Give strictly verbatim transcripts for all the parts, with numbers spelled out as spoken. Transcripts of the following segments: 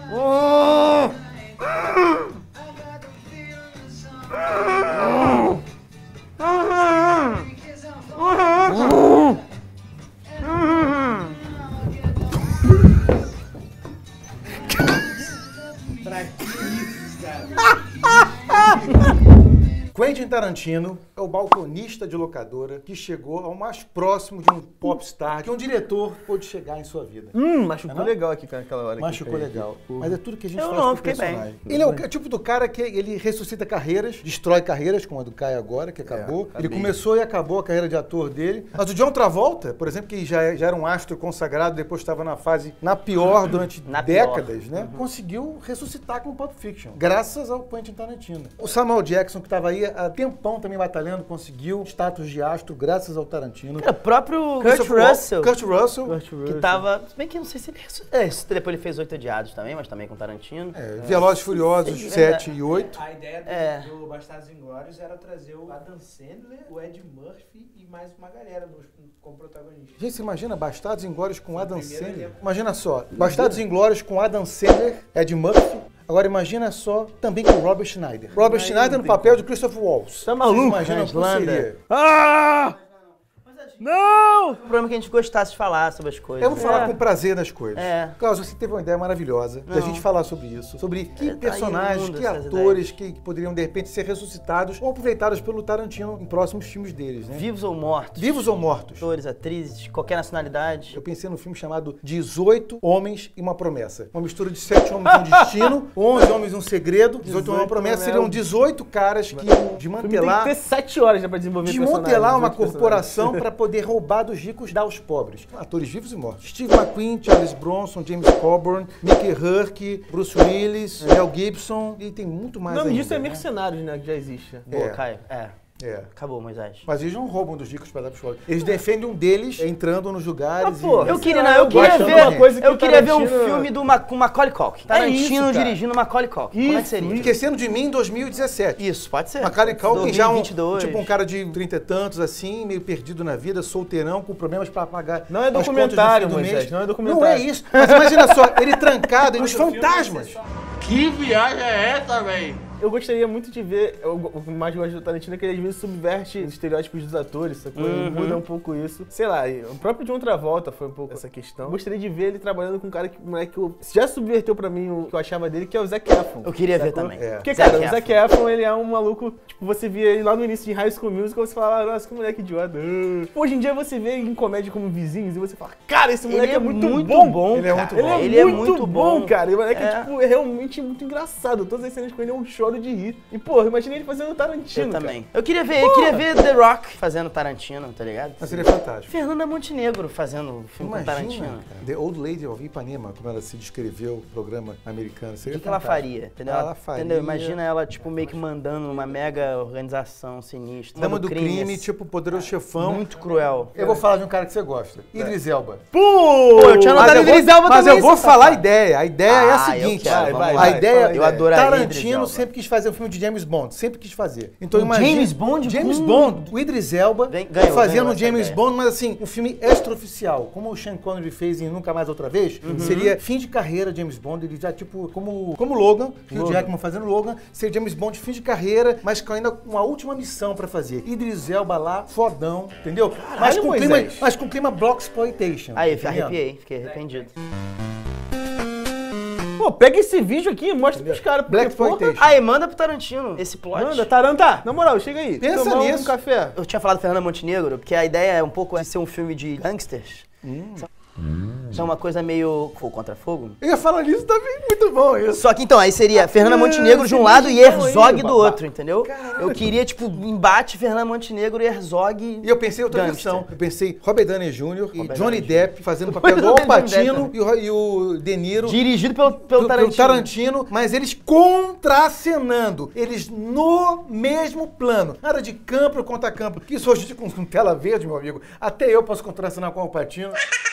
Quentin Tarantino é o balconista de locadora que chegou ao mais próximo de um popstar que um diretor pôde chegar em sua vida. Hum, machucou é legal aqui naquela hora. Machucou legal. Mas é tudo que a gente eu faz não, com o personagem. Bem. Ele é o tipo do cara que ele ressuscita carreiras, destrói carreiras, como a do Caio agora, que acabou. É, ele começou e acabou a carreira de ator dele. Mas o John Travolta, por exemplo, que já, já era um astro consagrado, depois estava na fase, na pior, durante na décadas, pior. né? Uhum. Conseguiu ressuscitar com o Pulp Fiction, graças ao Quentin Tarantino. O Samuel Jackson, que estava aí há tempão também batalhando, conseguiu status de astro graças ao Tarantino. É, o próprio Kurt Russell, Kurt Russell. Kurt Russell. Que tava... Se bem que eu não sei se ele... É, depois ele fez Oito Odiados também, mas também com Tarantino. É, é. Velozes e Furiosos sete e oito. A ideia do, é. do Bastardos Inglórios era trazer o Adam Sandler, o Ed Murphy e mais uma galera dos, como protagonistas. Gente, você imagina Bastardos Inglórios com Adam Sandler? Tempo. Imagina só, Bastardos Inglórios com Adam Sandler, Ed Murphy. Agora imagina só, também com Robert Schneider. Robert Ai, Schneider no papel de Christopher Waltz. Tá maluco? Imagina como seria. Ah! Não! O problema é que a gente gostasse de falar sobre as coisas. Eu vou falar é. com prazer das coisas. É. Cláudio, você teve uma ideia maravilhosa da gente falar sobre isso. Sobre que é, personagens, tá que atores que, que poderiam, de repente, ser ressuscitados ou aproveitados pelo Tarantino em próximos filmes deles, né? Vivos ou mortos. Vivos ou mortos. Atores, atrizes, qualquer nacionalidade. Eu pensei num filme chamado dezoito Homens e uma Promessa. Uma mistura de sete Homens e um Destino, onze Homens e um Segredo, dezoito Homens e uma Promessa. Seriam dezoito caras que iam desmantelar... Tem que ter sete horas já pra desenvolver desmantelar uma corporação para poder roubar dos ricos, dar aos pobres. Atores vivos e mortos. Steve McQueen, Charles Bronson, James Coburn, Mickey Rourke, Bruce Willis, Mel Gibson, e tem muito mais. O nome ainda, disso é né? Mercenários, né? Que já existe. Boa, É. Caio. É. É. Acabou, Moisés. Mas eles não roubam dos ricos para dar pros pobres. Eles defendem um deles entrando nos lugares. Ah, pô, e... Eu queria, não, eu queria Baixando ver, uma coisa que eu o queria ver um Tarantino- filme do Ma, com Macaulay Culkin. Tarantino isso, cara. dirigindo Macaulay Culkin. Como é que Isso, seria? Esquecendo de Mim em dois mil e dezessete. Isso, pode ser. Macaulay Culkin já um, dois mil e vinte e dois. tipo um cara de trinta e tantos assim, meio perdido na vida, solteirão, com problemas para pagar. Não é as contas no documentário, fim do Moisés, mês. não é documentário. Não é isso. Mas imagina só, ele trancado e os fantasmas. Que viagem é essa, velho? Eu gostaria muito de ver, eu, o que mais gosto do Tarantino é que ele às vezes subverte os estereótipos dos atores, sacou? Ele Uhum. muda um pouco isso. Sei lá, o próprio John Travolta foi um pouco essa questão. Eu gostaria de ver ele trabalhando com um cara que, um moleque que eu, já subverteu pra mim o que eu achava dele, que é o Zac Efron. Eu queria ver sacou? também. É. Porque, Zac cara, Efron. o Zac Efron, ele é um maluco, tipo, você via ele lá no início de High School Musical, você falava, nossa, que moleque idiota. Tipo, hoje em dia você vê em comédia como Vizinhos e você fala, cara, esse moleque Ele é muito, bom. Ele é cara. muito Ele bom. é, Ele é muito, muito bom, bom. cara. E o moleque É. é, tipo, é realmente muito engraçado. Todas as cenas com ele eu choro de rir. E, porra, imagina ele fazendo Tarantino, Eu cara. também. Eu queria ver, eu queria ver The Rock fazendo Tarantino, tá ligado? Mas seria fantástico. Fernanda Montenegro fazendo filme com Imagina, Tarantino. cara, The Old Lady of Ipanema, como ela se descreveu o programa americano. O Seria que, que ela fantástico. faria? Entendeu? Ela faria... Entendeu? Imagina ela, tipo, meio que mandando uma mega organização sinistra. Dama do crime, assim, tipo Poderoso Chefão. muito cruel. Eu vou falar de um cara que você gosta. Idris Elba. Pô, Pô, eu tinha Mas anotado eu vou, Idris Elba mas também, eu vou seu falar a safado. ideia. A ideia é a Ah, eu seguinte. quero, vai, vamos vai, lá. a ideia, Eu adoraria Idris Tarantino Elba. sempre quis fazer um filme de James Bond, sempre quis fazer. Então Um imagina James Bond James com- Bond, o Idris Elba Vem- ganhou, fazendo ganhou um essa James ideia. Bond, mas assim, um filme extraoficial, como o Sean Connery fez em Nunca Mais Outra Vez, Uhum. seria fim de carreira James Bond, ele já tipo como como Logan, Hugh Jackman fazendo Logan, seria James Bond fim de carreira, mas com ainda uma última missão pra fazer. Idris Elba lá, fodão, entendeu? mas com clima, Moisés. mas com clima Bloxploitation. Aí, tá arrepiei, fiquei arrependido. Pô, pega esse vídeo aqui e mostra pros caras. porque, Blaxploitation. porra, Aí, manda pro Tarantino esse plot. Manda, Taranta, na moral, chega aí. Pensa Tomar nisso. um café. Eu tinha falado Fernanda Montenegro, porque a ideia é um pouco de ser um filme de gangsters. Isso é uma coisa meio fogo contra fogo. Eu ia falar nisso também, muito bom isso. Só que então, aí seria Fernanda Montenegro de um esse lado e vídeo bom Herzog aí, do babá. outro, entendeu? Eu queria, tipo, embate Fernanda Montenegro e Herzog. E eu pensei em outra Gangster. versão. Eu pensei Robert Downey Júnior e Robert Johnny Downey Depp fazendo o papel do Al Johnny Pacino Depp. e o, e o De Niro. Dirigido pelo, pelo, pelo Tarantino. Tarantino, mas eles contracenando, eles no mesmo plano. Nada de campo contra campo. Que isso hoje com, com tela verde, meu amigo. Até eu posso contracenar com o Al Pacino.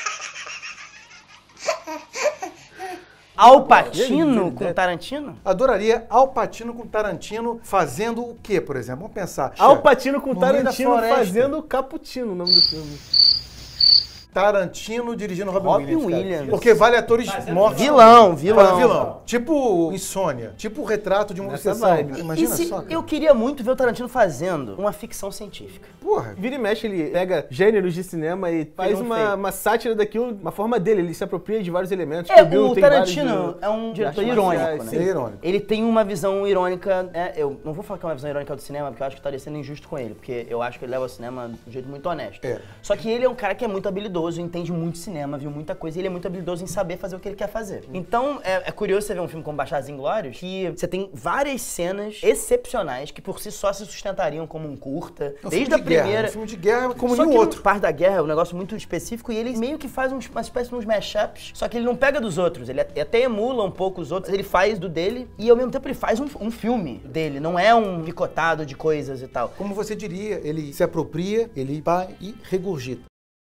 Al Pacino com Tarantino? Adoraria Al Pacino com Tarantino fazendo o quê, por exemplo? Vamos pensar. Al Pacino com No meio da Tarantino floresta. fazendo Cappuccino, o nome do filme. Tarantino dirigindo Robin, Robin Williams. cara. Williams. Porque vale atores mortos. Vilão, vilão. Fala, vilão. Tipo Insônia. Tipo o Retrato de uma Nessa Obsessão. vibe. Imagina E se- só. cara. eu queria muito ver o Tarantino fazendo uma ficção científica. Porra. Vira e mexe, ele pega gêneros de cinema e faz Ele não uma, fez. uma sátira daquilo, uma forma dele, ele se apropria de vários elementos. É, Kill Bill o tem Tarantino vários de- é um diretor artes irônico, marciais, né? sim. É irônico. Ele tem uma visão irônica, né? Eu não vou falar que é uma visão irônica do cinema, porque eu acho que estaria sendo injusto com ele, porque eu acho que ele leva o cinema de um jeito muito honesto. É. Só que ele é um cara que é muito habilidoso, entende muito cinema, viu muita coisa, e ele é muito habilidoso em saber fazer o que ele quer fazer. Então, é, é curioso você ver um filme como Bastardos Inglórios, que você tem várias cenas excepcionais que por si só se sustentariam como um curta, É um desde filme a de guerra, primeira... Um filme de guerra como Só nenhum que outro. parte da guerra é um negócio muito específico e ele meio que faz uns, uma espécie de uns mashups, só que ele não pega dos outros, ele até emula um pouco os outros, ele faz do dele e ao mesmo tempo ele faz um, um filme dele, não é um picotado de coisas e tal. Como você diria, ele se apropria, ele vai e regurgita.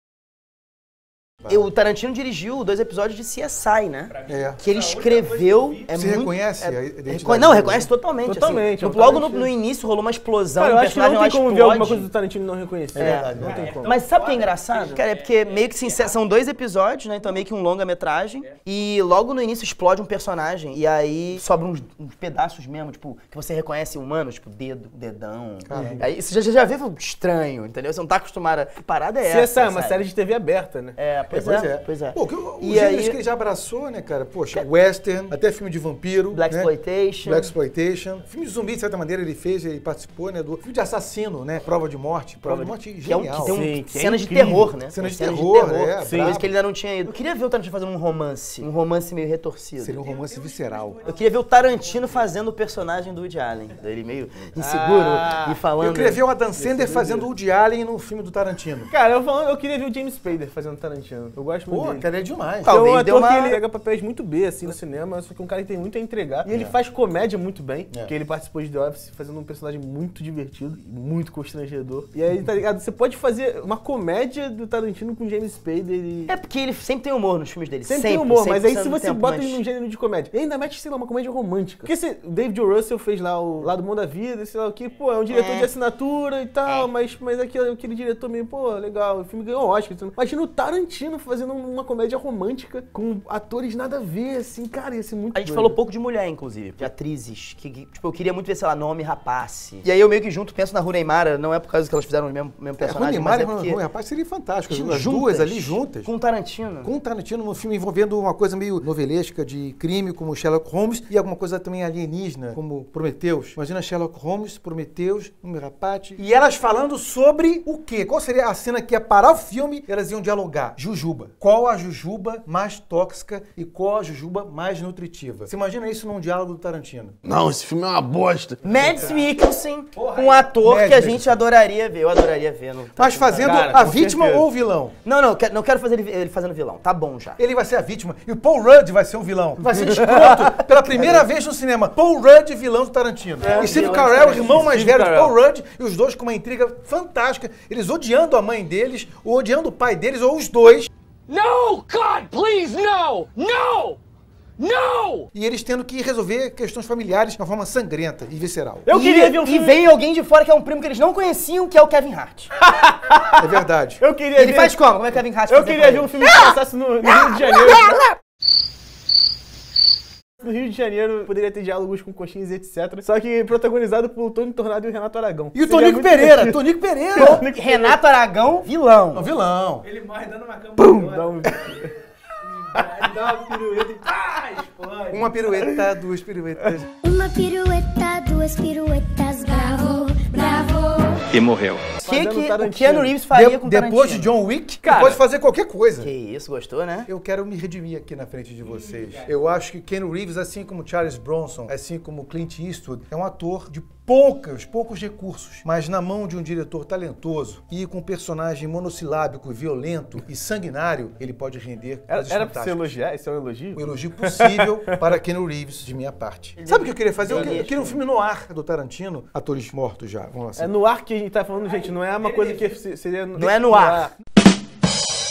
E o Tarantino dirigiu dois episódios de C S I, né? É. Que ele escreveu. É Você muito, reconhece é- a identidade reconhe- Não, dele? reconhece totalmente. Totalmente, Assim. é um Logo no, Tarantino. no início rolou uma explosão, Cara, o eu acho que não personagem tem lá como ver alguma explode. coisa do Tarantino e não reconhecer. É. verdade, não tem como. Mas sabe o que é engraçado? Cara, é porque meio que se encerra- são dois episódios, né? Então meio que um longa-metragem. E logo no início explode um personagem. E aí sobram uns, uns pedaços mesmo, tipo, que você reconhece humanos, tipo, dedo, dedão. Aí você já, já vê estranho, entendeu? Você não tá acostumado a... Que parada é C S I essa? é uma sabe? série de T V aberta, né? É, pois, Pois é, é. pois é. Pô, que o- E os gêneros aí- que ele já abraçou, né, cara? Poxa, western, até filme de vampiro. Blaxploitation. Né? Blaxploitation. Filme de zumbi, de certa maneira, ele fez, ele participou, né? Do filme de assassino, né? Prova de Morte. Prova, de Morte Que, é um, genial. que tem um, Sim, que é cenas de incrível. terror, né? Cenas de Tem terror, é, Coisa brabo. que ele ainda não tinha ido. Eu queria ver o Tarantino fazendo um romance. Um romance meio retorcido. Seria um romance visceral. Eu queria ver o Tarantino fazendo o personagem do Woody Allen. Ele meio inseguro Ah, e falando... Eu queria ver o Adam Sandler fazendo o Woody Allen no filme do Tarantino. Cara, eu, falando, eu queria ver o James Spader fazendo Tarantino. Eu gosto muito Pô, dele. cara, é demais. Tal- É um Talvez ator deu uma- que ele pega papéis muito B, assim, no cinema, só que um cara que tem muito a entregar. E ele faz comédia muito bem, É. porque ele participou de The Office fazendo um personagem muito divertido, muito constrangedor. E aí, tá ligado? Você pode fazer uma comédia do Tarantino com James Spader e... É porque ele sempre tem humor nos filmes dele. Sempre, Sempre, tem humor, mas aí cem por cento se do você tempo, bota mas- ele num gênero de comédia, e ainda mete, sei lá, uma comédia romântica. Porque se o David O. Russell fez lá o Lado Bom da Vida, sei lá o que, pô, é um diretor É. de assinatura e tal, mas, mas aquele, aquele diretor meio, pô, legal, o filme ganhou Oscar. Imagina o Tarantino fazendo uma comédia romântica com atores nada a ver, assim, cara, ia ser muito A gente doido. falou pouco de mulher, inclusive, de atrizes, que, que, tipo, eu queria muito ver, sei lá, Naomi Rapace. E aí eu meio que junto penso na Rooney Mara, não é por causa que elas fizeram o mesmo, mesmo É, personagem, Rooney mas Mara é e porque... Rooney Rapaz seria fantástico. As juntas, duas ali juntas. Com o Tarantino. Com o Tarantino num filme envolvendo uma coisa meio novelesca de crime, como Sherlock Holmes, e alguma coisa também alienígena, como Prometheus. Imagina Sherlock Holmes, Prometheus, Rooney Rapaz. E elas falando sobre o quê? Qual seria a cena que ia parar o filme e elas iam dialogar? Jujuba. Qual a jujuba mais tóxica e qual a jujuba mais nutritiva? Você imagina isso num diálogo do Tarantino? Não, esse filme é uma bosta. Mads Mikkelsen, um ator Mads que a Mikkelsen. gente adoraria ver. Eu adoraria ver. No Mas fazendo Cara, a com vítima certeza. ou o vilão? Não, não, quero- não quero fazer ele, ele fazendo vilão. Tá bom já. Ele vai ser a vítima e o Paul Rudd vai ser o vilão. Vai ser escroto pela primeira vez no cinema. Paul Rudd, vilão do Tarantino. É, e Steve vilão do Carell, Tarantino. irmão mais Steve velho de Carell. Paul Rudd, e os dois com uma intriga fantástica. Eles odiando a mãe deles, ou odiando o pai deles, ou os dois. No! God, please, no! No! No! E eles tendo que resolver questões familiares de uma forma sangrenta e visceral. Eu e, queria ver um E filme... vem alguém de fora que é um primo que eles não conheciam, que é o Kevin Hart. É verdade. Eu queria Ele ver... faz como? Como é que Kevin Hart Eu fazia queria com ver ele? um filme que passasse no, no Rio de Janeiro. No Rio de Janeiro poderia ter diálogos com coxinhas e etcétera. Só que protagonizado por Tony Tornado e o Renato Aragão. E o Seria Tonico muito Pereira. divertido. Tonico Pereira. Renato Aragão, vilão. O vilão. Ele morre dando uma cama. Dá um- Ele dá uma pirueta e pá, explode. Uma pirueta, duas piruetas. Uma pirueta, duas piruetas, bravo, bravo. E morreu. O que, Fazendo que o Tarantino. Keanu Reeves faria De- com o depois de Tarantino? John Wick, Cara, ele pode fazer qualquer coisa. Que isso, gostou, né? Eu quero me redimir aqui na frente de vocês. Eu acho que Keanu Reeves, assim como Charles Bronson, assim como Clint Eastwood, é um ator de poucos, poucos recursos, mas na mão de um diretor talentoso e com um personagem monossilábico, violento e sanguinário, ele pode render Era, coisas era pra você fantásticas. elogiar? Isso é um elogio? O elogio possível para Keanu Reeves, de minha parte. Sabe o que eu queria fazer? Eu queria, eu queria um filme no ar do Tarantino, atores mortos já, vamos lá. É no ar que a gente tá falando, gente, não é uma coisa que se- seria... Não é no ar.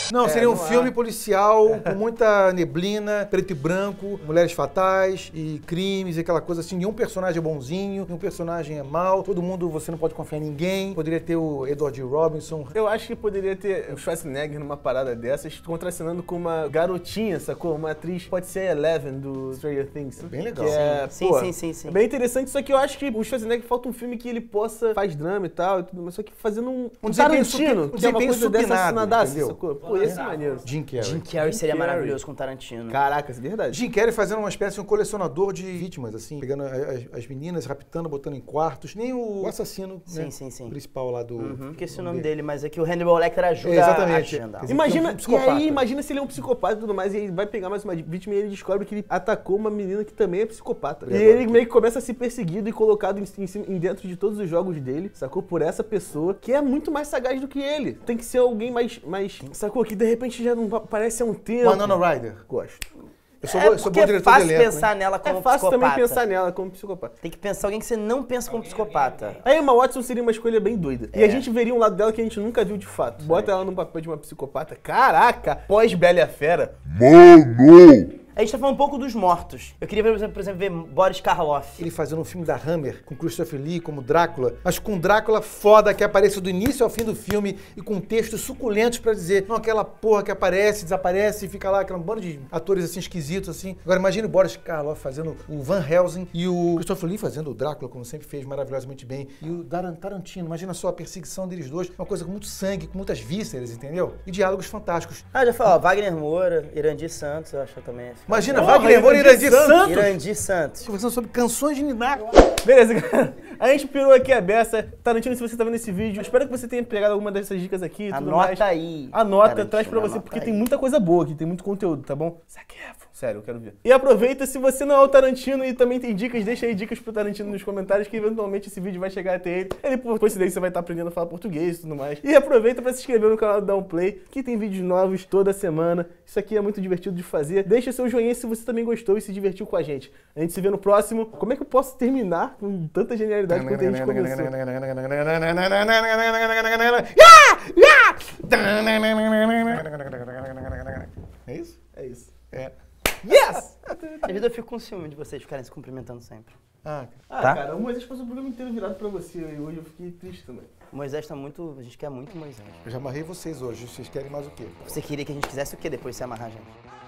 Não, É, seria um não há. filme policial com muita neblina, preto e branco, mulheres fatais e crimes e aquela coisa assim. Nenhum personagem é bonzinho, nenhum personagem é mau, todo mundo, você não pode confiar em ninguém. Poderia ter o Edward Robinson. Eu acho que poderia ter o Schwarzenegger numa parada dessas, contracenando com uma garotinha, sacou? Uma atriz, pode ser a Eleven do Stranger Things. Bem legal. Que é, Sim, pô, sim, sim, sim. é bem interessante, só que eu acho que o Schwarzenegger falta um filme que ele possa, faz drama e tal, e tudo, mas só que fazendo um, Um um desempenho Tarantino, supi- um que é uma desempenho coisa dessa supinado, assinadaça, entendeu? sacou? Pô, ia ser maneiro. Jim Carrey. Jim Carrey Jim seria Carrey. maravilhoso com Tarantino. Caraca, isso é verdade. Jim Carrey fazendo uma espécie de um colecionador de vítimas, assim, pegando as, as meninas, raptando, botando em quartos. Nem o assassino, Sim, né, sim, sim. principal lá do... Uhum. Esqueci o nome dele, mas é que o Hannibal Lecter ajuda É, exatamente. a agendar. Quer dizer, Imagina, um e psicopata. aí, imagina se ele é um psicopata e tudo mais, e ele vai pegar mais uma vítima e ele descobre que ele atacou uma menina que também é psicopata. E agora ele aqui? meio que começa a ser perseguido e colocado em, em, em dentro de todos os jogos dele, sacou? Por essa pessoa que é muito mais sagaz do que ele. Tem que ser alguém mais, mais sacou? Que de repente já não parece um tempo. Winona Ryder. Gosto. Eu sou, É bom- eu sou porque bom é diretor fácil de elenco, pensar hein? nela como É fácil psicopata. também pensar nela como psicopata. Tem que pensar alguém que você não pensa como psicopata. A Emma Watson seria uma escolha bem doida. E É. a gente veria um lado dela que a gente nunca viu de fato. Bota ela num papel de uma psicopata. Caraca! Pós-Bela e a Fera. A gente tá falando um pouco dos mortos. Eu queria, por exemplo, por exemplo ver Boris Karloff. Ele fazendo um filme da Hammer com Christopher Lee como Drácula, mas com Drácula foda que aparece do início ao fim do filme e com textos suculentos pra dizer, não, aquela porra que aparece, desaparece e fica lá, aquela bando de atores assim esquisitos assim. Agora imagine o Boris Karloff fazendo o Van Helsing e o Christopher Lee fazendo o Drácula, como sempre fez maravilhosamente bem, e o Daran Tarantino. Imagina só a perseguição deles dois, uma coisa com muito sangue, com muitas vísceras, entendeu? E diálogos fantásticos. Ah, já falou, ó, Wagner Moura, Irandir Santos, eu acho também. Imagina, Porra, Wagner Moura e Irandir Irandir Santos Irandir Santos. conversando sobre canções de Ninar. Beleza, galera. A gente pirou aqui a beça. Tarantino, se você tá vendo esse vídeo, eu espero que você tenha pegado alguma dessas dicas aqui e tudo Anota mais. aí. Anota, Tarantino, traz pra você, anota porque aí. tem muita coisa boa aqui, tem muito conteúdo, tá bom? Zac Efron. Sério, eu quero ver. E aproveita, se você não é o Tarantino e também tem dicas, deixa aí dicas pro Tarantino nos comentários, que eventualmente esse vídeo vai chegar até ele. Ele, por coincidência, vai estar aprendendo a falar português e tudo mais. E aproveita pra se inscrever no canal do Downplay, que tem vídeos novos toda semana. Isso aqui é muito divertido de fazer. Deixa seu joinha se você também gostou e se divertiu com a gente. A gente se vê no próximo. Como é que eu posso terminar com tanta genialidade quanto a gente começou? É isso? É isso. É. Yes! Às vezes eu fico com ciúme de vocês ficarem se cumprimentando sempre. Ah, Ah, Tá? cara, o Moisés passou o programa inteiro virado pra você e hoje eu fiquei triste também. O Moisés tá muito... A gente quer muito o Moisés. eu já amarrei vocês hoje. Vocês querem mais o quê? Você queria que a gente quisesse o quê depois de se amarrar, gente?